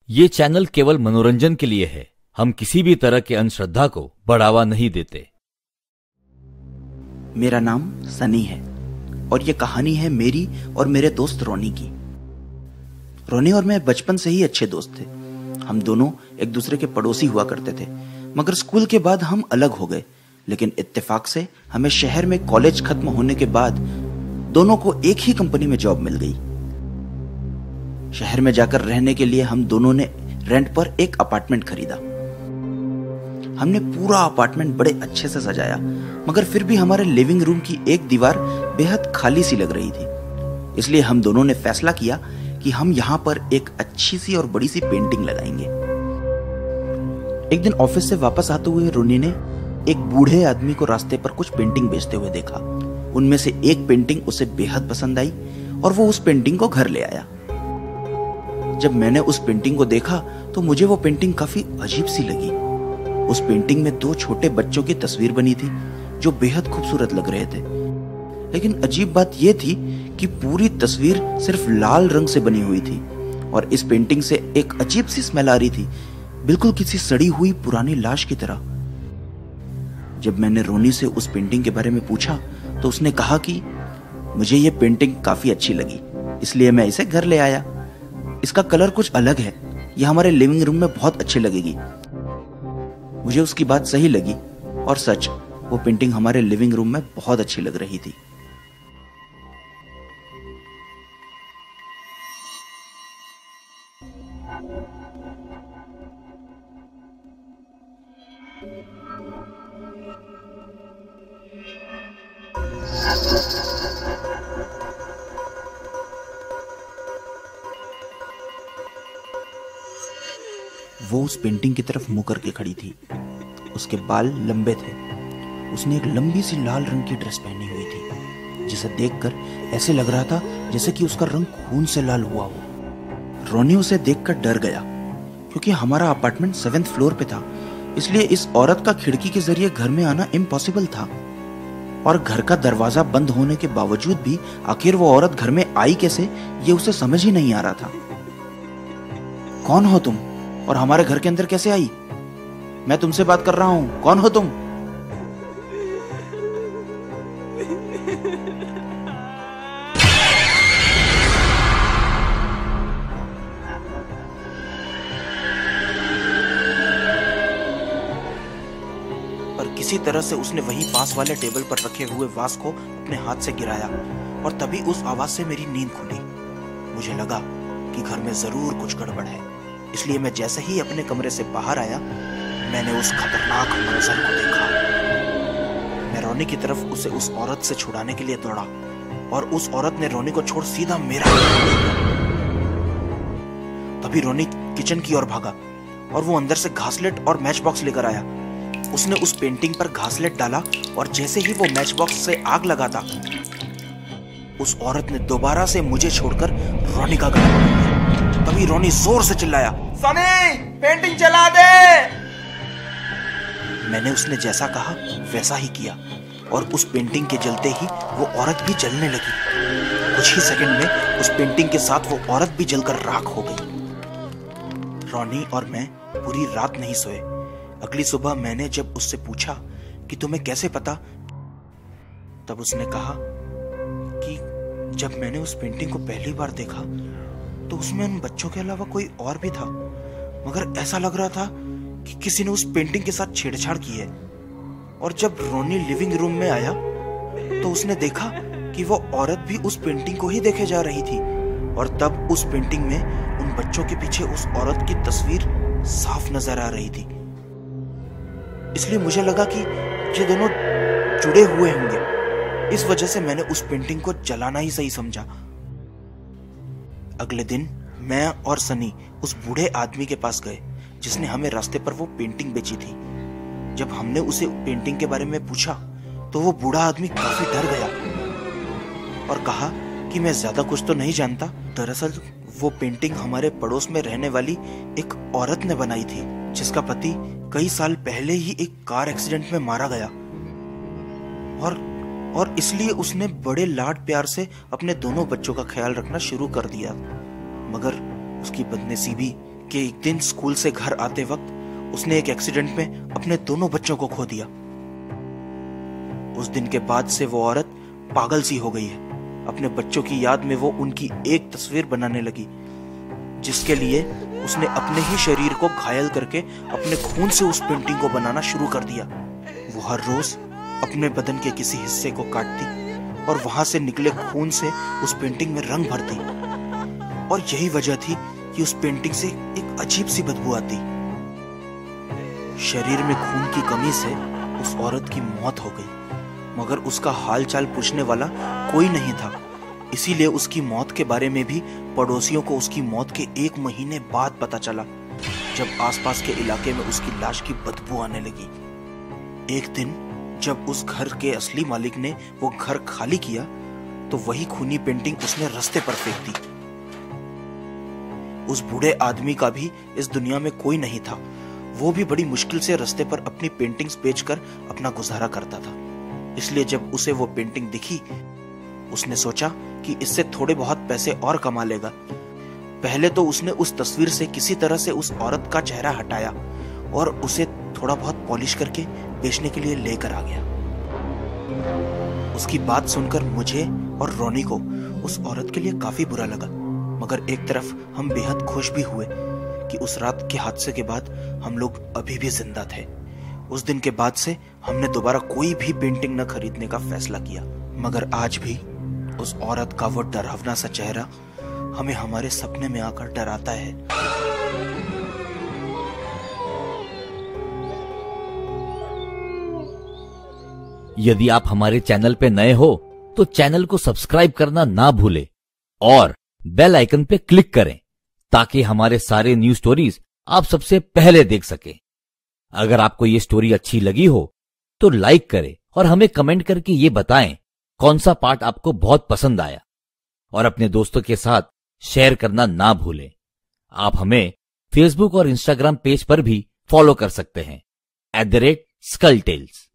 ये चैनल केवल मनोरंजन के लिए है। हम किसी भी तरह के अंधश्रद्धा को बढ़ावा नहीं देते। मेरा नाम सनी है और ये कहानी है मेरी और मेरे दोस्त रोनी की। रोनी और मैं बचपन से ही अच्छे दोस्त थे। हम दोनों एक दूसरे के पड़ोसी हुआ करते थे, मगर स्कूल के बाद हम अलग हो गए। लेकिन इत्तेफाक से हमें शहर में कॉलेज खत्म होने के बाद दोनों को एक ही कंपनी में जॉब मिल गई। शहर में जाकर रहने के लिए हम दोनों ने रेंट पर एक अपार्टमेंट खरीदा। हमने पूरा अपार्टमेंट बड़े अच्छे से सजाया, मगर फिर भी हमारे लिविंग रूम की एक दीवार बेहद खाली सी लग रही थी। इसलिए हम दोनों ने फैसला किया कि हम यहां पर एक अच्छी सी और बड़ी सी पेंटिंग लगाएंगे। एक दिन ऑफिस से वापस आते हुए रोनी ने एक बूढ़े आदमी को रास्ते पर कुछ पेंटिंग बेचते हुए देखा। उनमें से एक पेंटिंग उसे बेहद पसंद आई और वो उस पेंटिंग को घर ले आया। जब मैंने उस पेंटिंग को देखा तो मुझे वो पेंटिंग काफी अजीब सी लगी। उस पेंटिंग में दो छोटे बच्चों की तस्वीर बनी थी जो बेहद खूबसूरत लग रहे थे। लेकिन अजीब बात यह थी कि पूरी तस्वीर सिर्फ लाल रंग से बनी हुई थी और इस पेंटिंग से एक अजीब सी स्मेल आ रही थी, बिल्कुल किसी सड़ी हुई पुरानी लाश की तरह। जब मैंने रोनी से उस पेंटिंग के बारे में पूछा तो उसने कहा कि मुझे ये पेंटिंग काफी अच्छी लगी, इसलिए मैं इसे घर ले आया। इसका कलर कुछ अलग है, यह हमारे लिविंग रूम में बहुत अच्छी लगेगी। मुझे उसकी बात सही लगी और सच, वो पेंटिंग हमारे लिविंग रूम में बहुत अच्छी लग रही थी। वो उस पेंटिंग की तरफ मुंह करके खड़ी थी। उसके बाल लंबे थे। उसने एक लंबी सी लाल रंग की ड्रेस पहनी हुई थी, जिसे देखकर ऐसे लग रहा था जैसे कि उसका रंग खून से लाल हुआ हो। रोनी उसे देखकर डर गया, क्योंकि हमारा अपार्टमेंट 7th फ्लोर पे था, इसलिए इस औरत का खिड़की के जरिए घर में आना इम्पॉसिबल था। और घर का दरवाजा बंद होने के बावजूद भी आखिर वो औरत घर में आई कैसे, ये उसे समझ ही नहीं आ रहा था। कौन हो तुम और हमारे घर के अंदर कैसे आई? मैं तुमसे बात कर रहा हूं, कौन हो तुम? पर किसी तरह से उसने वही पास वाले टेबल पर रखे हुए वास को अपने हाथ से गिराया और तभी उस आवाज से मेरी नींद खुली। मुझे लगा कि घर में जरूर कुछ गड़बड़ है, इसलिए मैं जैसे ही अपने कमरे से बाहर आया, मैंने उस खतरनाक मंजर को देखा। मैं रोनी की तरफ उसे उस औरत से छुड़ाने के लिए दौड़ा और उस औरत ने रोनी को छोड़ सीधा मेरा तभी रोनी किचन की ओर भागा और वो अंदर से घासलेट और मैच बॉक्स लेकर आया। उसने उस पेंटिंग पर घासलेट डाला और जैसे ही वो मैच बॉक्स से आग लगाता, उस औरत ने दोबारा से मुझे छोड़कर रोनी का गला पकड़ लिया। तभी रोनी जोर से चिल्लाया, सनी, पेंटिंग जला दे। मैंने उसने जैसा कहा वैसा ही किया और उस पेंटिंग के जलते ही वो औरत भी जलने लगी। कुछ ही सेकंड में उस पेंटिंग के साथ वो औरत भी जलकर राख हो गई। रोनी और मैं पूरी रात नहीं सोए। अगली सुबह मैंने जब उससे पूछा कि तुम्हें कैसे पता, तब उसने कहा कि जब मैंने उस पेंटिंग को पहली बार देखा तो उसमें उन बच्चों के अलावा कोई और भी था, मगर ऐसा लग रहा था कि किसी ने उस पेंटिंग के साथ छेड़छाड़ की है। और जब रोनी लिविंग रूम में आया तो उसने देखा कि वो औरत भी उस पेंटिंग को ही देखे जा रही थी और तब उस पेंटिंग में उन बच्चों के पीछे उस औरत की तस्वीर साफ नजर आ रही थी। इसलिए मुझे लगा कि ये दोनों जुड़े हुए होंगे। इस वजह से मैंने उस पेंटिंग को जलाना ही सही समझा। अगले दिन मैं और सनी उस बूढ़े आदमी के पास गए जिसने हमें रास्ते पर वो पेंटिंग बेची थी। जब हमने उसे पेंटिंग के बारे में पूछा तो वो बूढ़ा आदमी काफी डर गया और कहा कि मैं ज्यादा कुछ तो नहीं जानता। दरअसल वो पेंटिंग हमारे पड़ोस में रहने वाली एक औरत ने बनाई थी, जिसका पति कई साल पहले ही एक कार एक्सीडेंट में मारा गया और इसलिए उसने बड़े लाड प्यार से अपने दोनों बच्चों का ख्याल रखना शुरू कर दिया। मगर उसकी बदनसीबी कि एक दिन स्कूल से घर आते वक्त उसने एक एक्सीडेंट में अपने दोनों बच्चों को खो दिया। उस दिन के बाद से वो औरत पागल सी हो गई है। अपने बच्चों की याद में वो उनकी एक तस्वीर बनाने लगी, जिसके लिए उसने अपने ही शरीर को घायल करके अपने खून से उस पेंटिंग को बनाना शुरू कर दिया। वो हर रोज अपने बदन के किसी हिस्से को काटती और वहां से निकले खून से उस पेंटिंग में रंग भरती, और यही वजह थी कि उस पेंटिंग से एक अजीब सी बदबू आती। शरीर में खून की कमी से उस औरत की मौत हो गई, मगर उसका हालचाल पूछने वाला कोई नहीं था। इसीलिए उसकी मौत के बारे में भी पड़ोसियों को उसकी मौत के 1 महीने बाद पता चला, जब आसपास के इलाके में उसकी लाश की बदबू आने लगी। एक दिन जब उस घर के असली मालिक ने वो घर खाली किया, तो वही खूनी पेंटिंग उसने रास्ते पर फेंक दी। उस बूढ़े आदमी का भी इस दुनिया में कोई नहीं था। वो भी बड़ी मुश्किल से रास्ते पर अपनी पेंटिंग्स बेचकर अपना गुजारा करता था। इसलिए जब उसे वो पेंटिंग दिखी, उसने सोचा कि इससे थोड़े बहुत पैसे और कमा लेगा। पहले तो उसने उस तस्वीर से किसी तरह से उस औरत का चेहरा हटाया और उसे थोड़ा बहुत पॉलिश करके बेचने के लिए लेकर आ गया। उसकी बात सुनकर मुझे और रोनी को उस औरत के लिए काफी बुरा लगा, मगर एक तरफ हम बेहद खुश भी हुए कि उस रात के हादसे के बाद हम लोग अभी भी जिंदा थे। उस दिन के बाद से हमने दोबारा कोई भी पेंटिंग न खरीदने का फैसला किया, मगर आज भी उस औरत का वो डरावना सा चेहरा हमें हमारे सपने में आकर डराता है। यदि आप हमारे चैनल पे नए हो तो चैनल को सब्सक्राइब करना ना भूलें और बेल आइकन पे क्लिक करें, ताकि हमारे सारे न्यू स्टोरीज आप सबसे पहले देख सकें। अगर आपको ये स्टोरी अच्छी लगी हो तो लाइक करें और हमें कमेंट करके ये बताएं कौन सा पार्ट आपको बहुत पसंद आया, और अपने दोस्तों के साथ शेयर करना ना भूलें। आप हमें फेसबुक और इंस्टाग्राम पेज पर भी फॉलो कर सकते हैं @SkullTales।